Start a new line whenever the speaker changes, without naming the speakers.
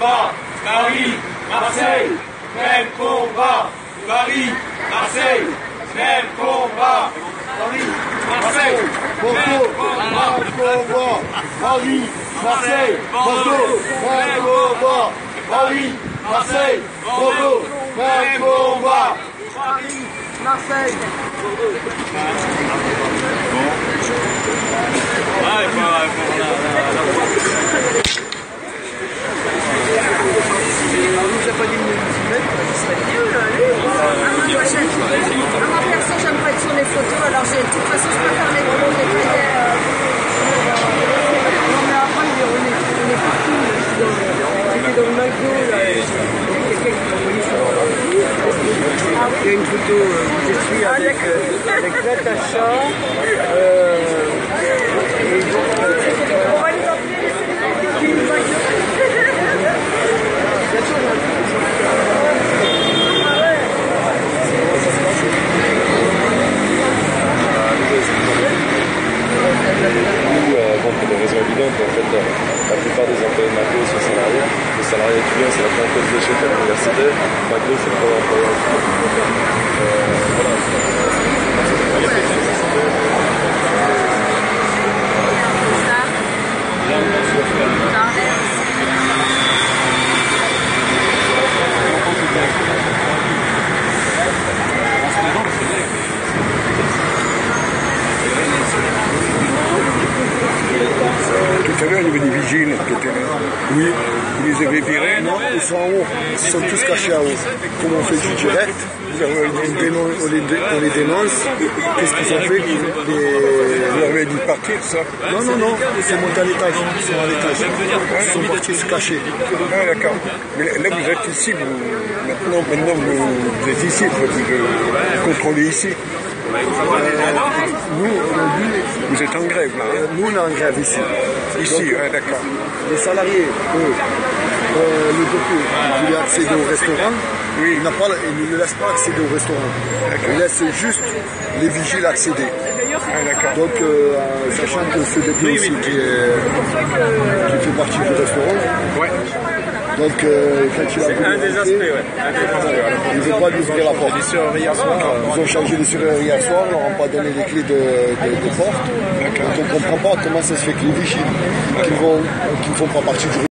combat. Paris, Marseille, même combat. Paris, Marseille, même combat. Paris, Marseille, même combat. Paris, Marseille, Bordeaux, même combat. Paris, Marseille, Bordeaux, même combat. Paris, Marseille, Bordeaux.
Moi perso, j'aime pas être sur les photos, alors de toute façon je préfère les gros, les cahiers. Non mais après on est partout, on était dans le McDo, là, il y a quelqu'un qui m'a envoyé sur il y a une photo que je suis avec Natacha. On va les appeler, c'est les McDo.
Pour des raisons évidentes, en fait, la plupart des employés de McDo sont salariés. Les salariés étudiants, c'est la clientèle de chez l'université. McDo, c'est le premier employeur.
Tout à l'heure, il y avait des vigiles qui étaient là. Oui. Vous les avez virés? Non, ils sont en haut. Ils sont tous cachés en haut. Comment on fait du direct? On les dénonce. Qu'est-ce qu'ils ont fait? Vous leur avez dit de partir, ça?
Non, ils sont montés à l'étage. Ils sont à l'étage. Ils sont partis se cacher.
Ah, d'accord. Mais là, vous êtes ici. Maintenant, vous êtes ici. Vous contrôlez ici.
Nous, aujourd'hui,
vous êtes en grève, là?
Nous, on est en grève ici.
Ici,
donc,
d'accord.
Les salariés, eux, le dépôt voulait accéder au restaurant.
Oui.
Ils ne laissent pas accéder au restaurant. Ils laissent juste les vigiles accéder.
Ah,
donc, sachant que ce dépôt aussi qui fait partie du restaurant.
Ouais.
Donc, quand il a
c'est un des aspects,
ils ne veulent pas lui ouvrir la porte. Ils ont changé les serrures hier soir, ils leur ont pas donné les clés de porte. Donc on ne comprend pas comment ça se fait que les vigiles qui ne font pas partie du